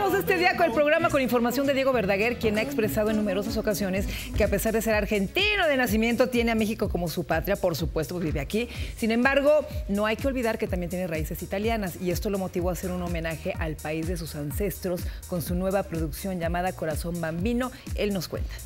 Comenzamos este día con el programa con información de Diego Verdaguer, quien ha expresado en numerosas ocasiones que a pesar de ser argentino de nacimiento, tiene a México como su patria, por supuesto, vive aquí. Sin embargo, no hay que olvidar que también tiene raíces italianas y esto lo motivó a hacer un homenaje al país de sus ancestros con su nueva producción llamada Corazón Bambino. Él nos cuenta.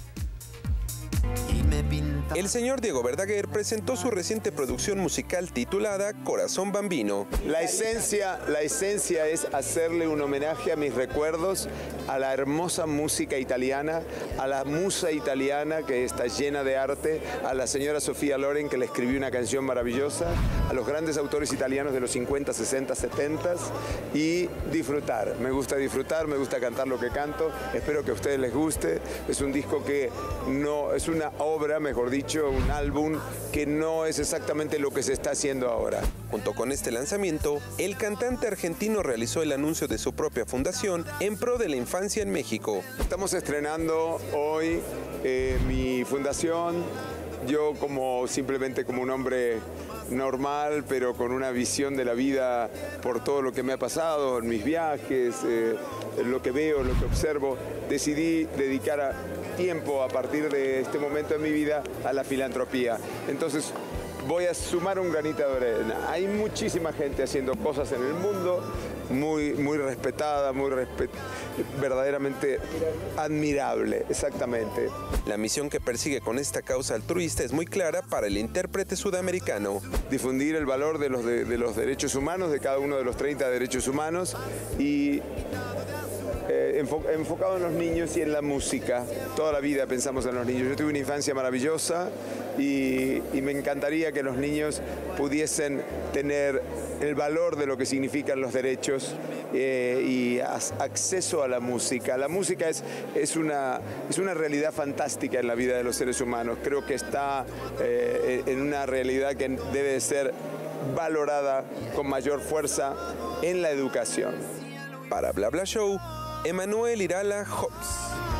El señor Diego Verdaguer presentó su reciente producción musical titulada Corazón Bambino. La esencia es hacerle un homenaje a mis recuerdos, a la hermosa música italiana, a la musa italiana que está llena de arte, a la señora Sofía Loren que le escribió una canción maravillosa, a los grandes autores italianos de los 50, 60, 70 y disfrutar. Me gusta disfrutar, me gusta cantar lo que canto, espero que a ustedes les guste. Es un disco que no es una obra, mejor dicho, un álbum que no es exactamente lo que se está haciendo ahora. Junto con este lanzamiento, el cantante argentino realizó el anuncio de su propia fundación en pro de la infancia en México. Estamos estrenando hoy mi fundación. Yo simplemente como un hombre normal, pero con una visión de la vida por todo lo que me ha pasado en mis viajes, lo que veo, lo que observo, decidí dedicar tiempo a partir de este momento de mi vida a la filantropía. Entonces voy a sumar un granito de arena. Hay muchísima gente haciendo cosas en el mundo, muy respetada, verdaderamente admirable, exactamente. La misión que persigue con esta causa altruista es muy clara para el intérprete sudamericano. Difundir el valor de los derechos humanos, de cada uno de los 30 derechos humanos y enfocado en los niños y en la música. Toda la vida pensamos en los niños. Yo tuve una infancia maravillosa y me encantaría que los niños pudiesen tener el valor de lo que significan los derechos y acceso a la música. La música es una realidad fantástica en la vida de los seres humanos. Creo que está en una realidad que debe de ser valorada con mayor fuerza en la educación. Para Bla Bla Show, Emanuel Irala Hobbs.